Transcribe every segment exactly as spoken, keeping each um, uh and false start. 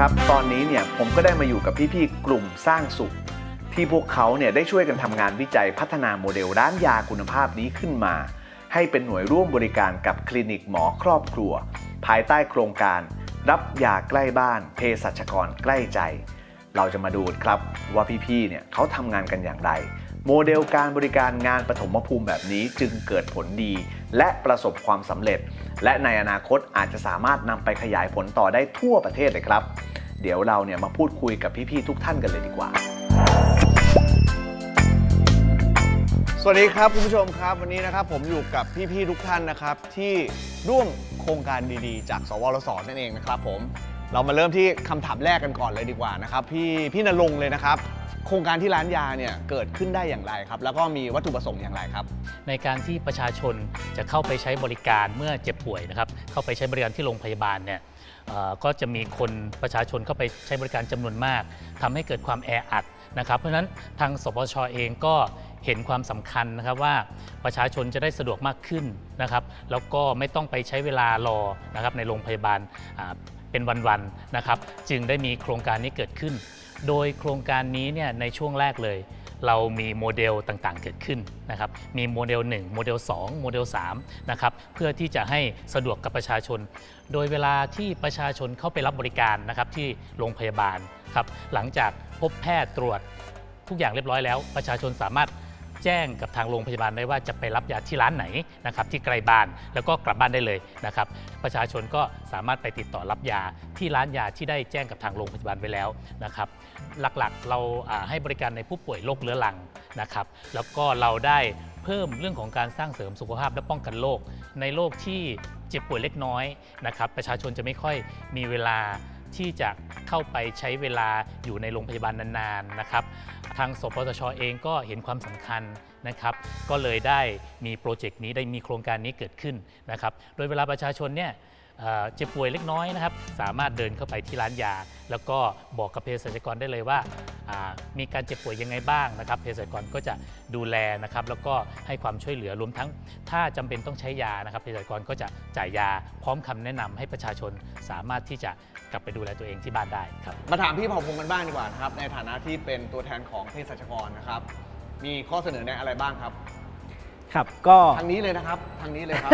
ครับตอนนี้เนี่ยผมก็ได้มาอยู่กับพี่ๆกลุ่มสร้างสุขที่พวกเขาเนี่ยได้ช่วยกันทำงานวิจัยพัฒนาโมเดลร้านยาคุณภาพนี้ขึ้นมาให้เป็นหน่วยร่วมบริการกับคลินิกหมอครอบครัวภายใต้โครงการรับยาใกล้บ้านเภสัชกรใกล้ใจเราจะมาดูครับว่าพี่ๆเนี่ยเขาทำงานกันอย่างไรโมเดลการบริการงานปฐมภูมิแบบนี้จึงเกิดผลดีและประสบความสำเร็จและในอนาคตอาจจะสามารถนำไปขยายผลต่อได้ทั่วประเทศเลยครับเดี๋ยวเราเนี่ยมาพูดคุยกับพี่ๆทุกท่านกันเลยดีกว่าสวัสดีครับคุณผู้ชมครับวันนี้นะครับผมอยู่กับพี่ๆทุกท่านนะครับที่ร่วมโครงการดีๆจากสวรสนั่นเองนะครับผมเรามาเริ่มที่คำถามแรกกันก่อนเลยดีกว่านะครับพี่พี่ณรงค์เลยนะครับโครงการที่ร้านยาเนี่ยเกิดขึ้นได้อย่างไรครับแล้วก็มีวัตถุประสงค์อย่างไรครับในการที่ประชาชนจะเข้าไปใช้บริการเมื่อเจ็บป่วยนะครับเข้าไปใช้บริการที่โรงพยาบาลเนี่ยก็จะมีคนประชาชนเข้าไปใช้บริการจำนวนมากทำให้เกิดความแออัดนะครับเพราะฉะนั้นทางสปช.เองก็เห็นความสำคัญนะครับว่าประชาชนจะได้สะดวกมากขึ้นนะครับแล้วก็ไม่ต้องไปใช้เวลารอนะครับในโรงพยาบาลเป็นวันๆนะครับจึงได้มีโครงการนี้เกิดขึ้นโดยโครงการนี้เนี่ยในช่วงแรกเลยเรามีโมเดลต่างๆเกิดขึ้นนะครับมีโมเดลหนึ่งโมเดลสองโมเดลสามนะครับเพื่อที่จะให้สะดวกกับประชาชนโดยเวลาที่ประชาชนเข้าไปรับบริการนะครับที่โรงพยาบาลครับหลังจากพบแพทย์ตรวจทุกอย่างเรียบร้อยแล้วประชาชนสามารถแจ้งกับทางโรงพยาบาลได้ว่าจะไปรับยาที่ร้านไหนนะครับที่ไกลบ้านแล้วก็กลับบ้านได้เลยนะครับประชาชนก็สามารถไปติดต่อรับยาที่ร้านยาที่ได้แจ้งกับทางโรงพยาบาลไว้แล้วนะครับหลักๆเราให้บริการในผู้ป่วยโรคเรื้อรังนะครับแล้วก็เราได้เพิ่มเรื่องของการสร้างเสริมสุขภาพและป้องกันโรคในโรคที่เจ็บป่วยเล็กน้อยนะครับประชาชนจะไม่ค่อยมีเวลาที่จะเข้าไปใช้เวลาอยู่ในโรงพยาบาลนานๆนะครับทางสปสช.เองก็เห็นความสำคัญนะครับก็เลยได้มีโปรเจกต์นี้ได้มีโครงการนี้เกิดขึ้นนะครับโดยเวลาประชาชนเนี่ยเจ็บป่วยเล็กน้อยนะครับสามารถเดินเข้าไปที่ร้านยาแล้วก็บอกกับเภสัชกรได้เลยว่ามีการเจ็บป่วยยังไงบ้างนะครับเภสัชกรก็จะดูแลนะครับแล้วก็ให้ความช่วยเหลือรวมทั้งถ้าจำเป็นต้องใช้ยานะครับเภสัชกรก็จะจ่ายยาพร้อมคำแนะนำให้ประชาชนสามารถที่จะกลับไปดูแลตัวเองที่บ้านได้ครับมาถามพี่เผ่าพงษ์กันบ้างดีกว่านะครับในฐานะที่เป็นตัวแทนของเภสัชกรนะครับมีข้อเสนอแนะอะไรบ้างครับครับก็ทางนี้เลยนะครับทางนี้เลยครับ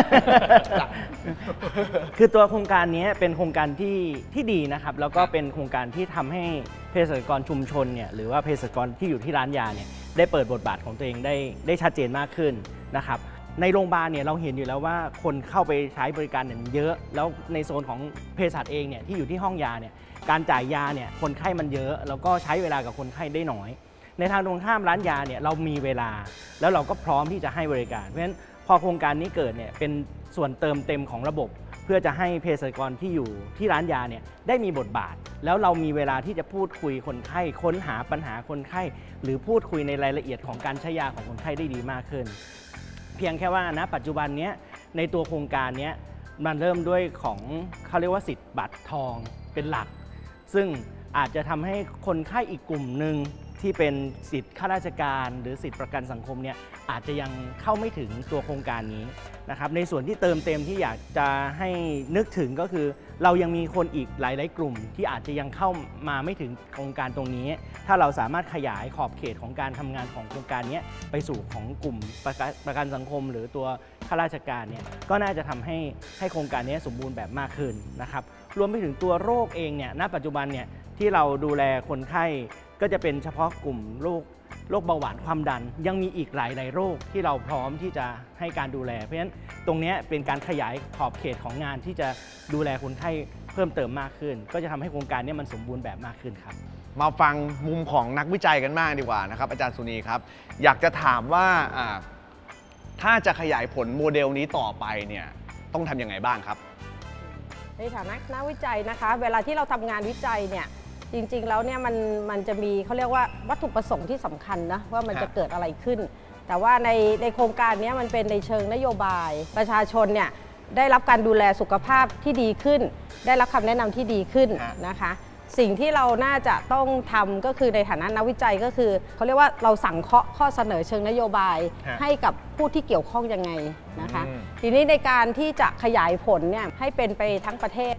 คือตัวโครงการนี้เป็นโครงการที่ที่ดีนะครับแล้วก็เป็นโครงการที่ทำให้เภสัชกรชุมชนเนี่ยหรือว่าเภสัชกรที่อยู่ที่ร้านยาเนี่ยได้เปิดบทบาทของตัวเองได้ได้ชัดเจนมากขึ้นนะครับในโรงพยาบาลเนี่ยเราเห็นอยู่แล้วว่าคนเข้าไปใช้บริการเนี่ยเยอะแล้วในโซนของเภสัชเองเนี่ยที่อยู่ที่ห้องยาเนี่ยการจ่ายยาเนี่ยคนไข้มันเยอะแล้วก็ใช้เวลากับคนไข้ได้น้อยในทางตรงข้ามร้านยาเนี่ยเรามีเวลาแล้วเราก็พร้อมที่จะให้บริการเพราะฉะนั้นพอโครงการนี้เกิดเนี่ยเป็นส่วนเติมเต็มของระบบเพื่อจะให้เภสัชกรที่อยู่ที่ร้านยาเนี่ยได้มีบทบาทแล้วเรามีเวลาที่จะพูดคุยคนไข้ค้นหาปัญหาคนไข้หรือพูดคุยในรายละเอียดของการใช้ยาของคนไข้ได้ดีมากขึ้นเพียงแค่ว่าณปัจจุบันนี้ในตัวโครงการนี้มันเริ่มด้วยของเขาเรียกว่าสิทธิ์บัตรทองเป็นหลักซึ่งอาจจะทำให้คนไข้อีกกลุ่มหนึ่งที่เป็นสิทธิ์ข้าราชการหรือสิทธิประกันสังคมเนี่ยอาจจะยังเข้าไม่ถึงตัวโครงการนี้นะครับในส่วนที่เติมเต็มที่อยากจะให้นึกถึงก็คือเรายังมีคนอีกหลายๆกลุ่มที่อาจจะยังเข้ามาไม่ถึงโครงการตรงนี้ถ้าเราสามารถขยายขอบเขตของการทำงานของโครงการนี้ไปสู่ของกลุ่มประกันประกันสังคมหรือตัวข้าราชการเนี่ยก็น่าจะทำให้ให้โครงการนี้สมบูรณ์แบบมากขึ้นนะครับรวมไปถึงตัวโรคเองเนี่ยณปัจจุบันเนี่ยที่เราดูแลคนไข้ก็จะเป็นเฉพาะกลุ่มโรคโรคเบาหวานความดันยังมีอีกหลายหลายโรคที่เราพร้อมที่จะให้การดูแลเพราะฉะนั้นตรงนี้เป็นการขยายขอบเขตของงานที่จะดูแลคนไข้เพิ่มเติมมากขึ้นก็จะทำให้โครงการนี้มันสมบูรณ์แบบมากขึ้นครับมาฟังมุมของนักวิจัยกันมากดีกว่านะครับอาจารย์สุนีครับอยากจะถามว่าถ้าจะขยายผลโมเดลนี้ต่อไปเนี่ยต้องทำยังไงบ้างครับในฐานะนักวิจัยนะคะเวลาที่เราทำงานวิจัยเนี่ยจริงๆแล้วเนี่ยมันมันจะมีเขาเรียกว่าวัตถุประสงค์ที่สำคัญนะว่ามันจะเกิดอะไรขึ้นแต่ว่าในในโครงการนี้มันเป็นในเชิงนโยบายประชาชนเนี่ยได้รับการดูแลสุขภาพที่ดีขึ้นได้รับคำแนะนำที่ดีขึ้นนะคะสิ่งที่เราน่าจะต้องทำก็คือในฐานะนักวิจัยก็คือเขาเรียกว่าเราสั่งเคาะข้อเสนอเชิงนโยบายให้กับผู้ที่เกี่ยวข้องยังไงนะคะทีนี้ในการที่จะขยายผลเนี่ยให้เป็นไปทั้งประเทศเนี่ย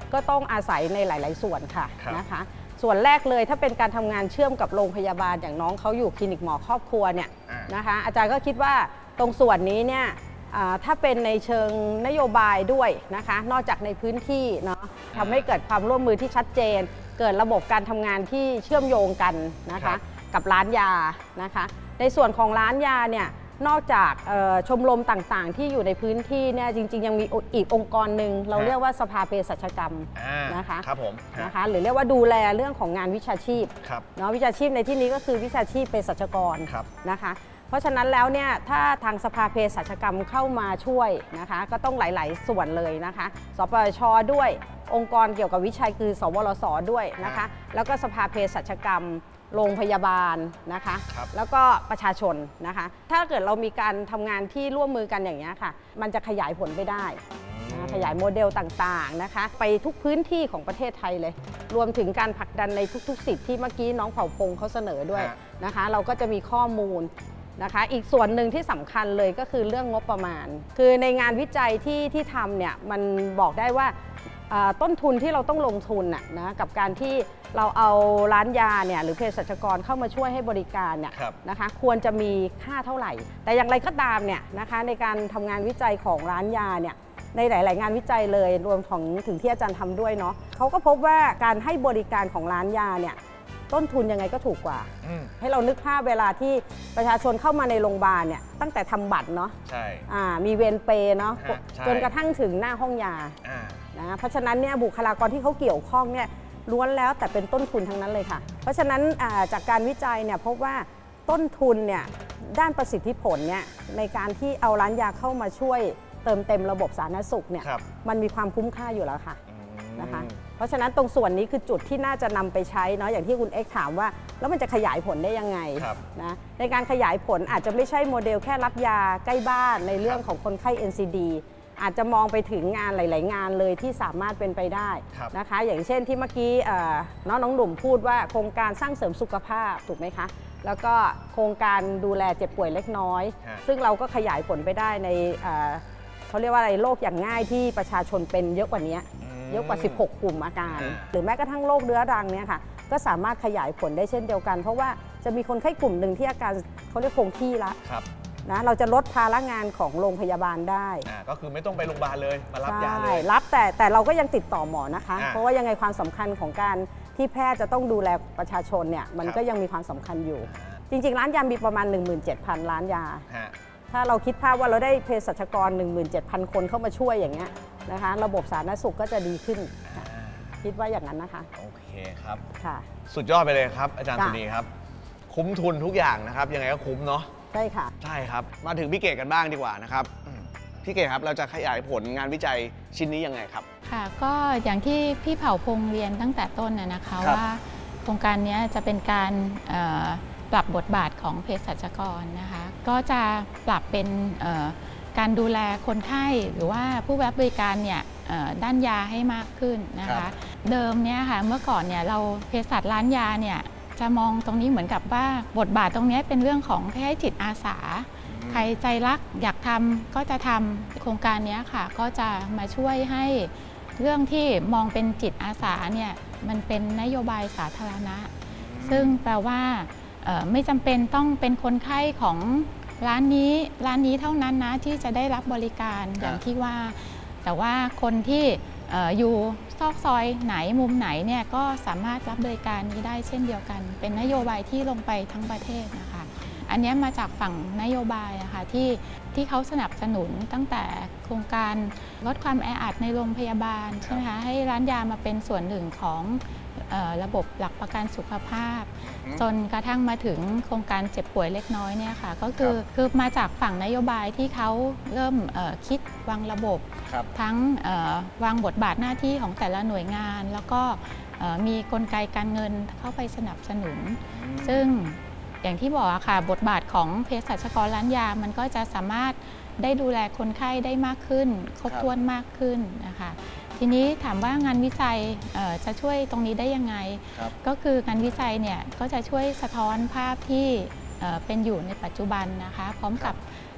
ก็ต้องอาศัยในหลายๆส่วนค่ะนะคะส่วนแรกเลยถ้าเป็นการทำงานเชื่อมกับโรงพยาบาลอย่างน้องเขาอยู่คลินิกหมอครอบครัวเนี่ยนะคะอาจารย์ก็คิดว่าตรงส่วนนี้เนี่ยถ้าเป็นในเชิงนโยบายด้วยนะคะนอกจากในพื้นที่เนาะทำให้เกิดความร่วมมือที่ชัดเจนเกิดระบบการทำงานที่เชื่อมโยงกันนะคะกับร้านยานะคะในส่วนของร้านยาเนี่ยนอกจากชมรมต่างๆที่อยู่ในพื้นที่เนี่ยจริงๆยังมีอีกองค์กรหนึ่งเราเรียกว่าสภาเภสัชกรรมนะคะครับผมนะคะหรือเรียกว่าดูแลเรื่องของงานวิชาชีพเนาะวิชาชีพในที่นี้ก็คือวิชาชีพเภสัชกรนะคะเพราะฉะนั้นแล้วเนี่ยถ้าทางสภาเภสัชกรรมเข้ามาช่วยนะคะก็ต้องหลายๆส่วนเลยนะคะสปช.ด้วยองค์กรเกี่ยวกับวิชัยคือสวรส.ด้วยนะคะแล้วก็สภาเภสัชกรรมโรงพยาบาลนะคะแล้วก็ประชาชนนะคะถ้าเกิดเรามีการทำงานที่ร่วมมือกันอย่างนี้ค่ะมันจะขยายผลไปได้ขยายโมเดลต่างๆนะคะไปทุกพื้นที่ของประเทศไทยเลยรวมถึงการผลักดันในทุกๆสิทธิ์ที่เมื่อกี้น้องเผ่าพงเขาเสนอด้วยนะคะเราก็จะมีข้อมูลนะคะอีกส่วนหนึ่งที่สำคัญเลยก็คือเรื่องงบประมาณคือในงานวิจัยที่ที่ทำเนี่ยมันบอกได้ว่าต้นทุนที่เราต้องลงทุนนะนะกับการที่เราเอาร้านยาเนี่ยหรือเภสัชกรเข้ามาช่วยให้บริการเนี่ยนะคะควรจะมีค่าเท่าไหร่แต่อย่างไรก็ตามเนี่ยนะคะในการทำงานวิจัยของร้านยาเนี่ยในหลายๆงานวิจัยเลยรวมถึงถึงที่อาจารย์ทำด้วยเนาะเขาก็พบว่าการให้บริการของร้านยาเนี่ยต้นทุนยังไงก็ถูกกว่าให้เรานึกภาพเวลาที่ประชาชนเข้ามาในโรงพยาบาลเนี่ยตั้งแต่ทำบัตรเนาะใช่มีเวรเปย์เนาะจนกระทั่งถึงหน้าห้องยานะเพราะฉะนั้นเนี่ยบุคลากรที่เขาเกี่ยวข้องเนี่ยล้วนแล้วแต่เป็นต้นทุนทั้งนั้นเลยค่ะเพราะฉะนั้นจากการวิจัยเนี่ยพบว่าต้นทุนเนี่ยด้านประสิทธิผลเนี่ยในการที่เอาร้านยาเข้ามาช่วยเติมเต็มระบบสาธารณสุขเนี่ยมันมีความคุ้มค่าอยู่แล้วค่ะนะคะเพราะฉะนั้นตรงส่วนนี้คือจุดที่น่าจะนำไปใช้เนาะอย่างที่คุณเอ็กถามว่าแล้วมันจะขยายผลได้ยังไงนะในการขยายผลอาจจะไม่ใช่โมเดลแค่รับยาใกล้บ้านในเรื่องของคนไข้ เอ็น ซี ดี อาจจะมองไปถึงงานหลายๆงานเลยที่สามารถเป็นไปได้นะคะอย่างเช่นที่เมื่อกี้น้องน้องหนุ่มพูดว่าโครงการสร้างเสริมสุขภาพถูกไหมคะแล้วก็โครงการดูแลเจ็บป่วยเล็กน้อยซึ่งเราก็ขยายผลไปได้ในเขาเรียกว่าอะไรโรคอย่างง่ายที่ประชาชนเป็นเยอะกว่านี้เยอะกว่าสิบหกกลุ่มอาการหรือแม้กระทั่งโรคเรื้อรังเนี่ยค่ะก็สามารถขยายผลได้เช่นเดียวกันเพราะว่าจะมีคนไข้กลุ่มหนึ่งที่อาการเขาเรียกคงที่ละนะเราจะลดภาระงานของโรงพยาบาลได้ก็คือไม่ต้องไปโรงพยาบาลเลยมารับยาเลยรับแต่แต่เราก็ยังติดต่อหมอนะคะเพราะว่ายังไงความสำคัญของการที่แพทย์จะต้องดูแลประชาชนเนี่ยมันก็ยังมีความสำคัญอยู่จริงๆร้านยามีประมาณ หนึ่งหมื่นเจ็ดพัน ร้านยาถ้าเราคิดภาพว่าเราได้เภสัชกร หนึ่งหมื่นเจ็ดพัน คนเข้ามาช่วยอย่างเงี้ยนะคะระบบสาธารณสุขก็จะดีขึ้นคิดว่าอย่างนั้นนะคะโอเคครับค่ะสุดยอดไปเลยครับอาจารย์สุนีครับคุ้มทุนทุกอย่างนะครับยังไงก็คุ้มเนาะใช่ค่ะใช่ครับมาถึงพี่เกศกันบ้างดีกว่านะครับพี่เกศครับเราจะขยายผลงานวิจัยชิ้นนี้ยังไงครับค่ะก็อย่างที่พี่เผ่าพงเรียนตั้งแต่ต้นนะคะว่าโครงการนี้จะเป็นการปรับบทบาทของเภสัชกรนะคะก็จะปรับเป็นการดูแลคนไข้หรือว่าผู้รับบริการเนี่ยด้านยาให้มากขึ้นนะคะเดิมเนี่ยค่ะเมื่อก่อนเนี่ยเราเภสัชร้านยาเนี่ยจะมองตรงนี้เหมือนกับว่าบทบาทตรงนี้เป็นเรื่องของคล้ายๆจิตอาสาใครใจรักอยากทำก็จะทำโครงการนี้ค่ะก็จะมาช่วยให้เรื่องที่มองเป็นจิตอาสาเนี่ยมันเป็นนโยบายสาธารณะซึ่งแปลว่าไม่จำเป็นต้องเป็นคนไข้ของร้านนี้ร้านนี้เท่านั้นนะที่จะได้รับบริการอย่างที่ว่าแต่ว่าคนที่อยู่ซอกซอยไหนมุมไหนเนี่ยก็สามารถรับบริการนี้ได้เช่นเดียวกันเป็นนโยบายที่ลงไปทั้งประเทศนะคะอันนี้มาจากฝั่งนโยบายนะคะที่ที่เขาสนับสนุนตั้งแต่โครงการลดความแออัดในโรงพยาบาลใช่ไหมคะให้ร้านยามาเป็นส่วนหนึ่งของระบบหลักประกันสุขภาพจนกระทั่งมาถึงโครงการเจ็บป่วยเล็กน้อยเนี่ยค่ะก็คือคือมาจากฝั่งนโยบายที่เขาเริ่มคิดวางระบบทั้งวางบทบาทหน้าที่ของแต่ละหน่วยงานแล้วก็มีกลไกการเงินเข้าไปสนับสนุนซึ่งอย่างที่บอกค่ะบทบาทของเภสัชกรร้านยามันก็จะสามารถได้ดูแลคนไข้ได้มากขึ้นครบถ้วนมากขึ้นนะคะทีนี้ถามว่างานวิจัยจะช่วยตรงนี้ได้ยังไงก็คืองานวิจัยเนี่ยก็จะช่วยสะท้อนภาพที่เป็นอยู่ในปัจจุบันนะคะพร้อมกับ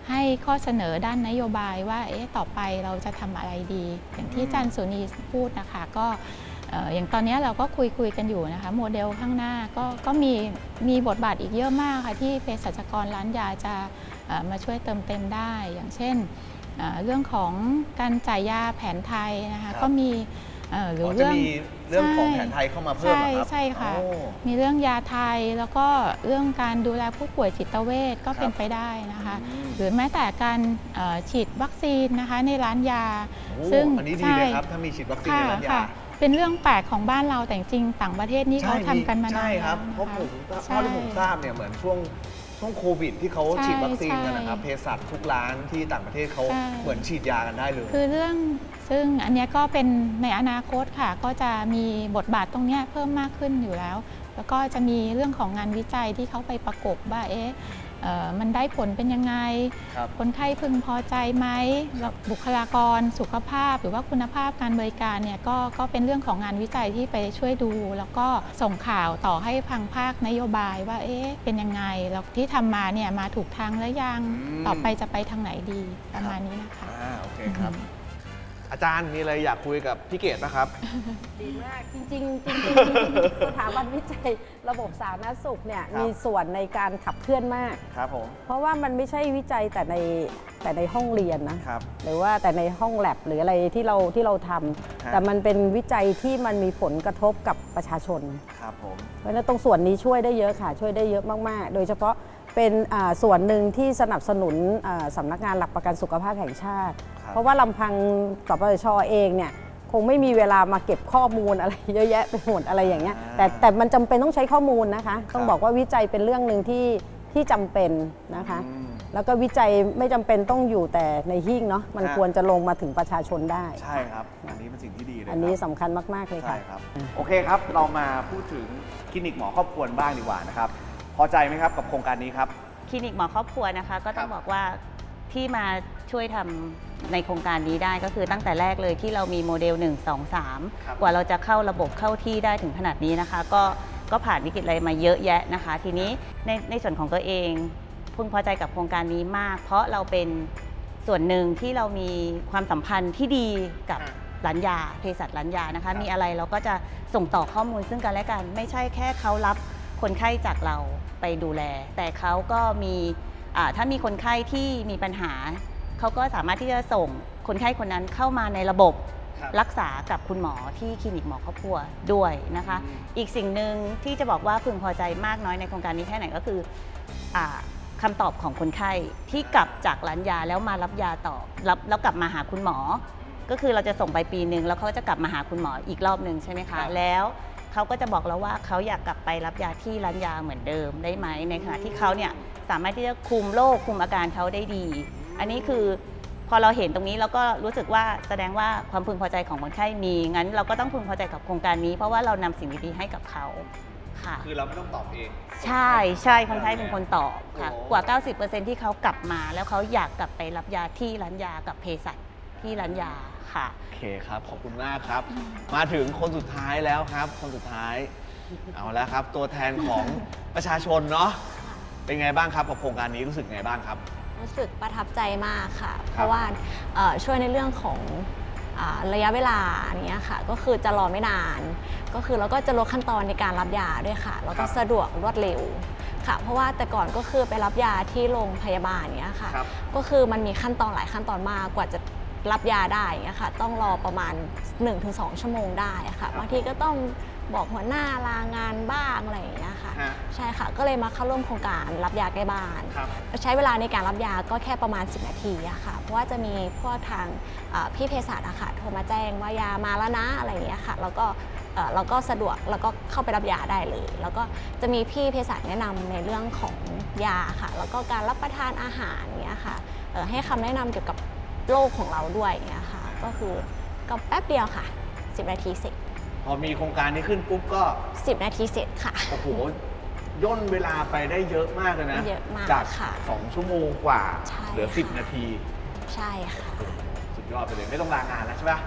ให้ข้อเสนอด้านนโยบายว่าเอ๊ะต่อไปเราจะทำอะไรดีอย่างที่อาจารย์สุนีพูดนะคะก็อย่างตอนนี้เราก็คุยคุยกันอยู่นะคะโมเดลข้างหน้าก็ก็มีมีบทบาทอีกเยอะมากค่ะที่เภสัชกรร้านยาจะมาช่วยเติมเต็มได้อย่างเช่นเรื่องของการจ่ายยาแผนไทยนะคะก็มีหรือเรื่องเรื่องของแผนไทยเข้ามาเพิ่มครับใช่ค่ะมีเรื่องยาไทยแล้วก็เรื่องการดูแลผู้ป่วยจิตเวชก็เป็นไปได้นะคะหรือแม้แต่การฉีดวัคซีนนะคะในร้านยาซึ่งอันนี้ดีเลยครับถ้ามีฉีดวัคซีนในร้านยาเป็นเรื่องแปลกของบ้านเราแต่จริงต่างประเทศนี่เขาทำกันมานานใช่ครับเพราะผมเท่าที่ผมทราบเนี่ยเหมือนช่วงช่วงโควิดที่เขาฉีดวัคซีนกันนะครับเภสัชทุกร้านที่ต่างประเทศเขาเหมือนฉีดยากันได้เลยคือเรื่องซึ่งอันนี้ก็เป็นในอนาคตค่ะก็จะมีบทบาทตรงนี้เพิ่มมากขึ้นอยู่แล้วแล้วก็จะมีเรื่องของงานวิจัยที่เขาไปประกบว่าเอ๊ะมันได้ผลเป็นยังไงคนไข้พึงพอใจไหมบุคลากรสุขภาพหรือว่าคุณภาพการบริการเนี่ยก็ก็เป็นเรื่องของงานวิจัยที่ไปช่วยดูแล้วก็ส่งข่าวต่อให้พังภาคนโยบายว่าเอ๊ะเป็นยังไงแล้วที่ทำมาเนี่ยมาถูกทางแล้วยังต่อไปจะไปทางไหนดีประมาณนี้นะคะอ่าโอเคครับอาจารย์มีอะไรอยากคุยกับพี่เกศนะครับดีมากจริงๆจริงๆสถาบันวิจัยระบบสาธารณสุขเนี่ยมีส่วนในการขับเคลื่อนมากครับผมเพราะว่ามันไม่ใช่วิจัยแต่ในแต่ในห้องเรียนนะครับหรือว่าแต่ในห้องแลบหรืออะไรที่เราที่เราทำแต่มันเป็นวิจัยที่มันมีผลกระทบกับประชาชนครับผมเพราะฉะนั้นตรงส่วนนี้ช่วยได้เยอะค่ะช่วยได้เยอะมากๆโดยเฉพาะเป็นส่วนหนึ่งที่สนับสนุนสำนักงานหลักประกันสุขภาพแห่งชาติเพราะว่าลำพังสปสช.เองเนี่ยคงไม่มีเวลามาเก็บข้อมูลอะไรเยอะแยะไปหมดอะไรอย่างเงี้ยแต่แต่มันจำเป็นต้องใช้ข้อมูลนะคะต้องบอกว่าวิจัยเป็นเรื่องหนึ่งที่ที่จำเป็นนะคะแล้วก็วิจัยไม่จำเป็นต้องอยู่แต่ในหิ้งเนาะมันควรจะลงมาถึงประชาชนได้ใช่ครับอันนี้เป็นสิ่งที่ดีเลยอันนี้สำคัญมากๆเลยค่ะใช่ครับโอเคครับเรามาพูดถึงคลินิกหมอครอบครัวบ้างดีกว่านะครับพอใจไหมครับกับโครงการนี้ครับคลินิกหมอครอบครัวนะคะก็ต้องบอกว่าที่มาช่วยทำในโครงการนี้ได้ก็คือตั้งแต่แรกเลยที่เรามีโมเดลหนึ่ง สอง สามกว่าเราจะเข้าระบบเข้าที่ได้ถึงขนาดนี้นะคะก็ก็ผ่านวิกฤตอะไรมาเยอะแยะนะคะทีนี้ในในส่วนของตัวเองพึงพอใจกับโครงการนี้มากเพราะเราเป็นส่วนหนึ่งที่เรามีความสัมพันธ์ที่ดีกับร้านยาเภสัชร้านยานะคะมีอะไรเราก็จะส่งต่อข้อมูลซึ่งกันและกันไม่ใช่แค่เขารับคนไข้จากเราไปดูแลแต่เขาก็มีถ้ามีคนไข้ที่มีปัญหาเขาก็สามารถที่จะส่งคนไข้คนนั้นเข้ามาในระบบรักษากับคุณหมอที่คลินิกหมอครอบครัวด้วยนะคะอีกสิ่งหนึ่งที่จะบอกว่าพึงพอใจมากน้อยในโครงการนี้แค่ไหนก็คือคำตอบของคนไข้ที่กลับจากร้านยาแล้วมารับยาต่อรับแล้วกลับมาหาคุณหมอก็คือเราจะส่งไปปีหนึ่งแล้วเขาจะกลับมาหาคุณหมออีกรอบหนึ่งใช่ไหมคะแล้วเขาก็จะบอกเราว่าเขาอยากกลับไปรับยาที่ร้านยาเหมือนเดิมได้ไหมในขณะที่เขาเนี่ยสามารถที่จะคุมโรคคุมอาการเขาได้ดีอันนี้คือพอเราเห็นตรงนี้เราก็รู้สึกว่าแสดงว่าความพึงพอใจของคนไข้มีงั้นเราก็ต้องพึงพอใจกับโครงการนี้เพราะว่าเรานำสิ่งดีๆให้กับเขาค่ะคือเราไม่ต้องตอบเองใช่ใช่คนไข้เป็นคนตอบค่ะกว่า เก้าสิบเปอร์เซ็นต์ ที่เขากลับมาแล้วเขาอยากกลับไปรับยาที่ร้านยากับเภสัชที่ร้านยาค่ะโอเคครับขอบคุณมากครับมาถึงคนสุดท้ายแล้วครับคนสุดท้ายเอาแล้วครับตัวแทนของประชาชนเนาะเป็นไงบ้างครับกับโครงการนี้รู้สึกไงบ้างครับรู้สึกประทับใจมากค่ะเพราะว่าช่วยในเรื่องของระยะเวลาเนี้ยค่ะก็คือจะรอไม่นานก็คือเราก็จะลดขั้นตอนในการรับยาด้วยค่ะแล้วก็สะดวกรวดเร็วค่ะเพราะว่าแต่ก่อนก็คือไปรับยาที่โรงพยาบาลเนี้ยค่ะก็คือมันมีขั้นตอนหลายขั้นตอนมากกว่าจะรับยาได้เนี้ยค่ะต้องรอประมาณ หนึ่งถึงสอง ชั่วโมงได้ค่ะบางทีก็ต้องบอกหัวหน้าลางานบ้างอะไรอย่างเงี้ยค่ะใช่ค่ะก็เลยมาเข้าร่วมโครงการรับยาใกล้บ้านใช้เวลาในการรับยาก็แค่ประมาณสิบนาทีอะค่ะเพราะว่าจะมีพวกทางพี่เภสัชอะค่ะโทรมาแจ้งว่ายามาแล้วนะอะไรอย่างเงี้ยค่ะแล้วก็เราก็สะดวกแล้วก็เข้าไปรับยาได้เลยแล้วก็จะมีพี่เภสัชแนะนำในเรื่องของยาค่ะแล้วก็การรับประทานอาหารเงี้ยค่ะให้คำแนะนำเกี่ยวกับโรคของเราด้วยเงี้ยค่ะก็คือก็แป๊บเดียวค่ะสิบนาทีเสร็จพอมีโครงการนี้ขึ้นปุ๊บก็สิบนาทีเสร็จค่ะโอ้โหย่นเวลาไปได้เยอะมากเลยนะเยอะมากจากสองชั่วโมงกว่าเหลือสิบนาทีใช่ค่ะสุดยอดไปเลยไม่ต้องลางานแล้วใช่ไหม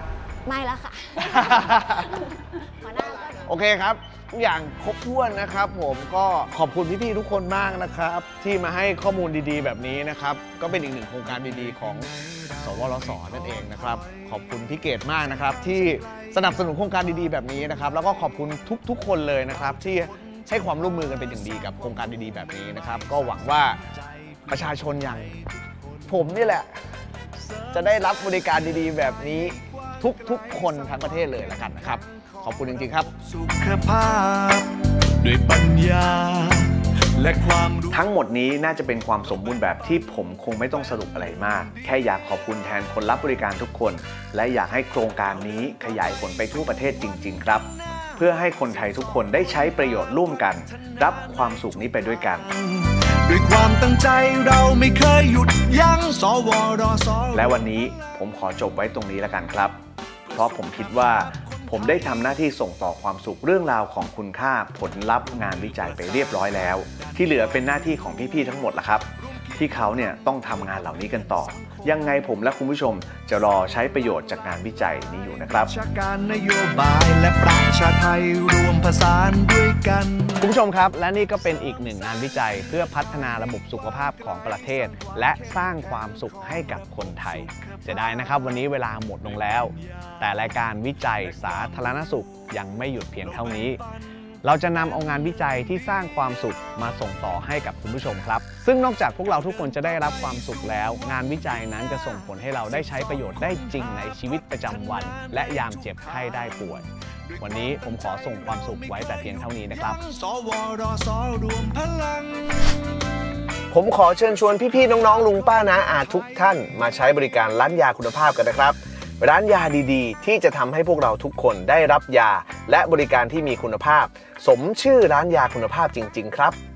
ไม่แล้วค่ะ หัวหน้าก็โอเคครับทุกอย่างครบถ้วนนะครับผมก็ขอบคุณพี่ๆทุกคนมากนะครับที่มาให้ข้อมูลดีๆแบบนี้นะครับก็เป็นอีกหนึ่งโครงการดีๆของสวรสนั่นเองนะครับขอบคุณพี่เกดมากนะครับที่สนับสนุนโครงการดีๆแบบนี้นะครับแล้วก็ขอบคุณทุกๆคนเลยนะครับที่ให้ความร่วมมือกันเป็นอย่างดีกับโครงการดีๆแบบนี้นะครับก็หวังว่าประชาชนอย่างผมนี่แหละจะได้รับบริการดีๆแบบนี้ทุกๆคนทั้งประเทศเลยแล้วกันนะครับขอบคุณจริงๆครับสุขภาพด้วยปัญญาและความรู้ทั้งหมดนี้น่าจะเป็นความสมบูรณ์แบบที่ผมคงไม่ต้องสรุปอะไรมากแค่อยากขอบคุณแทนคนรับบริการทุกคนและอยากให้โครงการนี้ขยายผลไปทั่วประเทศจริงๆครับเพื่อให้คนไทยทุกคนได้ใช้ประโยชน์ร่วมกันรับความสุขนี้ไปด้วยกันด้วยความตั้งใจเราไม่เคยหยุดยั้งสวรสและวันนี้ผมขอจบไว้ตรงนี้แล้วกันครับเพราะผมคิดว่าผมได้ทำหน้าที่ส่งต่อความสุขเรื่องราวของคุณค่าผลลัพธ์งานวิจัยไปเรียบร้อยแล้วที่เหลือเป็นหน้าที่ของพี่ๆทั้งหมดละครับที่เขาเนี่ยต้องทำงานเหล่านี้กันต่อยังไงผมและคุณผู้ชมจะรอใช้ประโยชน์จากงานวิจัยนี้อยู่นะครับการนโยบายและประชาไทยรวมผสานด้วยกันคุณผู้ชมครับและนี่ก็เป็นอีกหนึ่งงานวิจัยเพื่อพัฒนาระบบสุขภาพของประเทศและสร้างความสุขให้กับคนไทยเสียดายนะครับวันนี้เวลาหมดลงแล้วแต่รายการวิจัยสาธารณสุขยังไม่หยุดเพียงเท่านี้เราจะนำเอางานวิจัยที่สร้างความสุขมาส่งต่อให้กับคุณผู้ชมครับซึ่งนอกจากพวกเราทุกคนจะได้รับความสุขแล้วงานวิจัยนั้นจะส่งผลให้เราได้ใช้ประโยชน์ได้จริงในชีวิตประจำวันและยามเจ็บไข้ได้ป่วยวันนี้ผมขอส่งความสุขไว้แต่เพียงเท่านี้นะครับสวรสรวมพลังผมขอเชิญชวนพี่ๆน้องๆลุงป้าน้าอาทุกท่านมาใช้บริการร้านยาคุณภาพกันนะครับร้านยาดีๆที่จะทำให้พวกเราทุกคนได้รับยาและบริการที่มีคุณภาพสมชื่อร้านยาคุณภาพจริงๆครับ